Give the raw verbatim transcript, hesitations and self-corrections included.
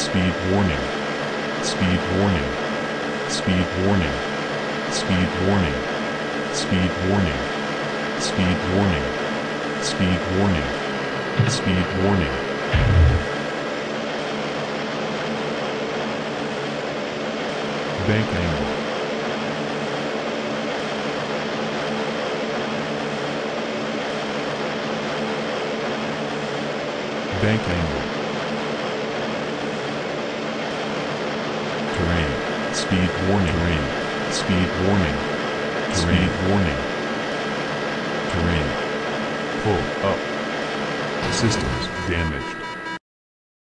speed warning, speed warning, speed warning, speed warning, speed warning, speed warning, speed warning, speed warning. Bank angle, bank angle. Terrain, speed warning, terrain, speed warning, speed warning, terrain, pull up, systems damaged.